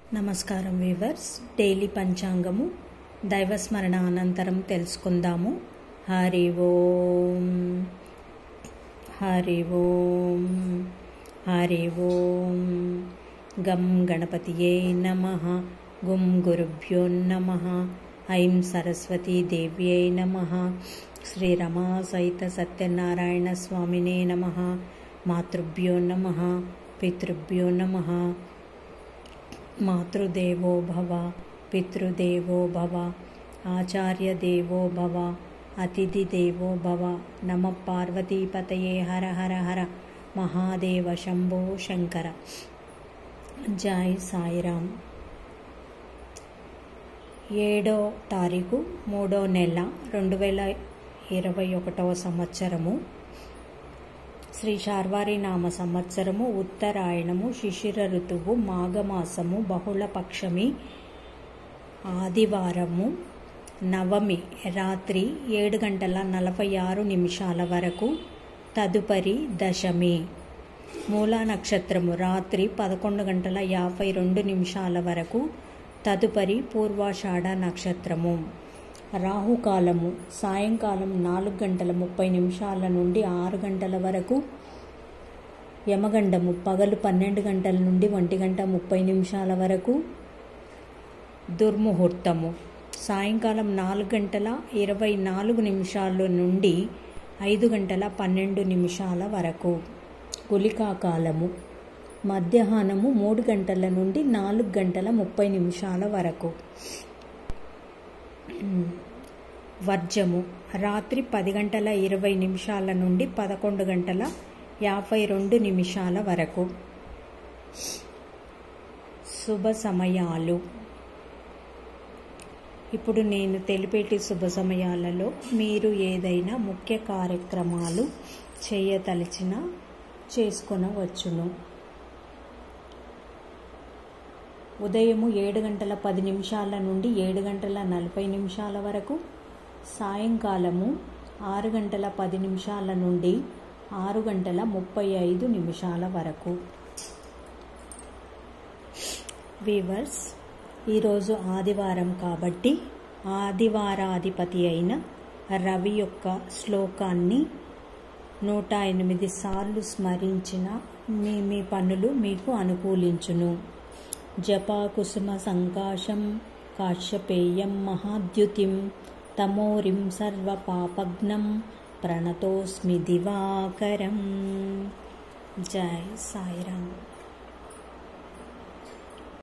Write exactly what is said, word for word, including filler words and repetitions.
నమస్కారం weavers. Daily పంచాంగము దైవస్మరణ అనంతరం తెలుసుకుందాము. హరి ఓం హరి ఓం హరి ఓం. గం గణపతియే నమః. గుం గురుభ్యో నమః. ఐం సరస్వతీ దేవ్యై నమః. శ్రీ రమా సహిత సత్యనారాయణ స్వామినే నమః. మాతృభ్యో నమః. పితృభ్యో నమః. మాతృదేవో భవ, పితృదేవో భవ, ఆచార్య దేవో భవ, అతిథి దేవో భవ. నమ పార్వతీపతయే. హర హర హర మహాదేవ శంభో శంకర. జై సాయిరామ్. ఏడో తారీఖు మూడో నెల రెండు వేల ఇరవై ఒకటవ సంవత్సరము. శ్రీ శార్వారి నామ సంవత్సరము, ఉత్తరాయణము, శిశిర ఋతువు, మాఘమాసము, బహుళపక్షమి, ఆదివారము, నవమి రాత్రి ఏడు గంటల నలభై ఆరు నిమిషాల వరకు. తదుపరి దశమి. మూలా నక్షత్రము రాత్రి పదకొండు గంటల యాభై రెండు నిమిషాల వరకు. తదుపరి పూర్వాషాఢ నక్షత్రము. రాహుకాలము సాయంకాలం నాలుగు గంటల ముప్పై నిమిషాల నుండి ఆరు గంటల వరకు. యమగండము పగలు పన్నెండు గంటల నుండి ఒంటి గంట ముప్పై నిమిషాల వరకు. దుర్ముహూర్తము సాయంకాలం నాలుగు గంటల ఇరవై నాలుగు నిమిషాల నుండి ఐదు గంటల పన్నెండు నిమిషాల వరకు. గుళికా కాలము మధ్యాహ్నము మూడు గంటల నుండి నాలుగు గంటల ముప్పై నిమిషాల వరకు. వర్జము రాత్రి పది గంటల ఇరవై నిమిషాల నుండి పదకొండు గంటల యాభై రెండు నిమిషాల వరకు. శుభ సమయాలు. ఇప్పుడు నేను తెలిపేటి శుభ సమయాలలో మీరు ఏదైనా ముఖ్య కార్యక్రమాలు చేయదలిచిన చేసుకొనవచ్చును. ఉదయము ఏడు గంటల పది నిమిషాల నుండి ఏడు గంటల నలభై నిమిషాల వరకు. సాయంకాలము ఆరు గంటల పది నిమిషాల నుండి ఆరు గంటల ముప్పై ఐదు నిమిషాల వరకు. వీవర్స్, ఈరోజు ఆదివారం కాబట్టి ఆదివారాధిపతి అయిన రవి యొక్క శ్లోకాన్ని నూట ఎనిమిది సార్లు స్మరించిన మీ మీ పనులు మీకు అనుకూలించును. జపాకుసుమ సంకాశం కాశ్యపేయం మహాద్యుతిం తమోరిం సర్వపాపఘ్నం ప్రణతోస్మి దివాకరం. జై సాయిరామ్.